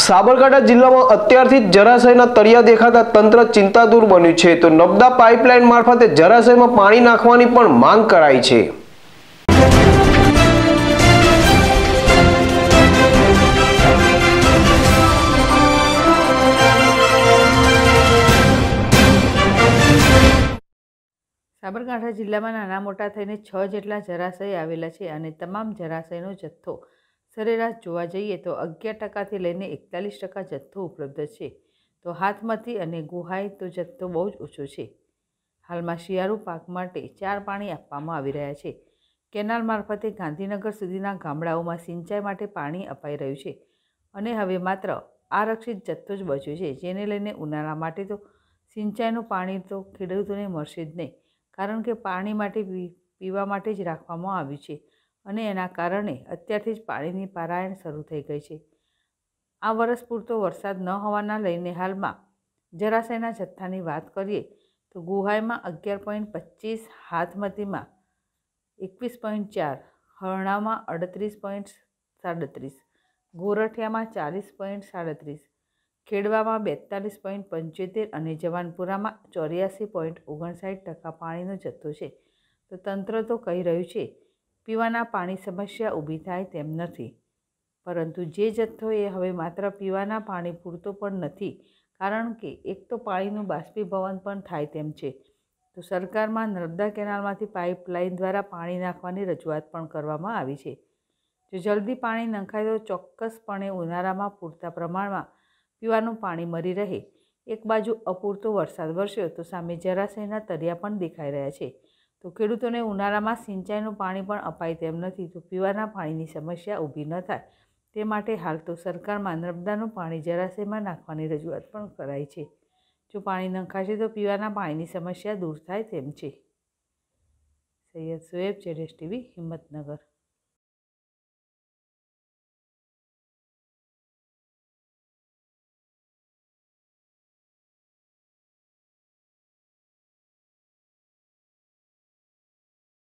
સાબરકાંઠા જિલ્લામાં અત્યારથી જ જળાશયના તળિયા દેખાતા તંત્ર ચિંતાતુર બન્યું છે તો નર્મદા પાઇપલાઇન મારફતે જળાશયમાં પાણી નાખવાની પણ માંગ કરાઈ છે। સાબરકાંઠા જિલ્લામાં નાના મોટા થઈને 6 જેટલા જળાશય આવેલા છે અને તમામ જળાશયનો જથ્થો સરેરાશ જોવા જઈએ તો 11% લઈને 41% જથ્થો ઉપલબ્ધ છે, તો હાથમતી અને ગુહાઈ તો જથ્થો બહુ જ ઓછો છે। હાલમાં શિયાળુ પાક માટે 4 પાણી આપવામાં આવી રહ્યા છે। કેનાલ મારફતે ગાંધીનગર સુધીના ગામડાઓમાં સિંચાઈ માટે પાણી અપાઈ રહ્યું છે અને હવે માત્ર આરક્ષિત જથ્થો જ બચ્યો છે, જેને લઈને ઉનાળા માટે તો સિંચાઈનું પાણી તો ખેડૂતોને મળશે જ નહીં, કારણ કે પાણી માટે પીવા માટે જ રાખવામાં આવ્યું છે અને એના કારણે અત્યારથી જ પાણીની પારાયણ શરૂ થઈ ગઈ છે। આ વર્ષ પૂરતો વરસાદ ન હોવાના લઈને હાલમાં જળાશયના જથ્થાની વાત કરીએ તો ગુહાઈમાં 11.25, હાથમતીમાં 21.4, હરણામાં 38.37, ગોરઠિયામાં 40.37, ખેડવામાં 42.75 અને જવાનપુરામાં 84.59% પાણીનો જથ્થો છે। તો તંત્ર તો કહી રહ્યું છે પીવાના પાણી સમસ્યા ઊભી થાય તેમ નથી, પરંતુ જે જથ્થો એ હવે માત્ર પીવાના પાણી પૂરતો પણ નથી, કારણ કે એક તો પાણીનું બાષ્પીભવન પણ થાય તેમ છે। તો સરકારમાં નર્મદા કેનાલમાંથી પાઇપલાઇન દ્વારા પાણી નાખવાની રજૂઆત પણ કરવામાં આવી છે। જો જલ્દી પાણી નંખાય તો ચોક્કસપણે ઉનાળામાં પૂરતા પ્રમાણમાં પીવાનું પાણી મળી રહે। એક બાજુ અપૂરતો વરસાદ વરસ્યો તો સામે જળાશયના તળિયા પણ દેખાઈ રહ્યા છે, તો ખેડૂતોને ઉનાળામાં સિંચાઈનું પાણી પણ અપાય તેમ નથી, તો પીવાના પાણીની સમસ્યા ઊભી ન થાય તે માટે હાલ તો સરકારમાં નર્મદાનું પાણી જળાશયમાં નાખવાની રજૂઆત પણ કરાઈ છે। જો પાણી નંખાશે તો પીવાના પાણીની સમસ્યા દૂર થાય તેમ છે। સૈયદ શોએબ, ZSTV, હિંમતનગર।